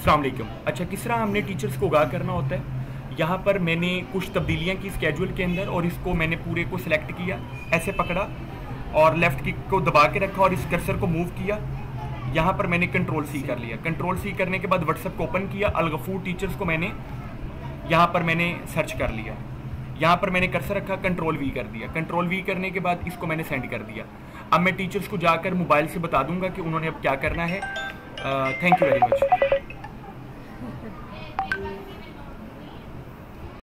अस्सलाम वालेकुम। अच्छा, किस तरह हमने टीचर्स को आगाह करना होता है, यहाँ पर मैंने कुछ तब्दीलियाँ की स्केड्यूल के अंदर और इसको मैंने पूरे को सिलेक्ट किया, ऐसे पकड़ा और लेफ़्ट किक को दबा के रखा और इस कर्सर को मूव किया। यहाँ पर मैंने कंट्रोल सी कर लिया। कंट्रोल सी करने के बाद व्हाट्सएप को ओपन किया, अलगफूर टीचर्स को मैंने यहाँ पर मैंने सर्च कर लिया। यहाँ पर मैंने कर्सर रखा, कंट्रोल वी कर दिया। कंट्रोल वी करने के बाद इसको मैंने सेंड कर दिया। अब मैं टीचर्स को जाकर मोबाइल से बता दूंगा कि उन्होंने अब क्या करना है। Thank you very much.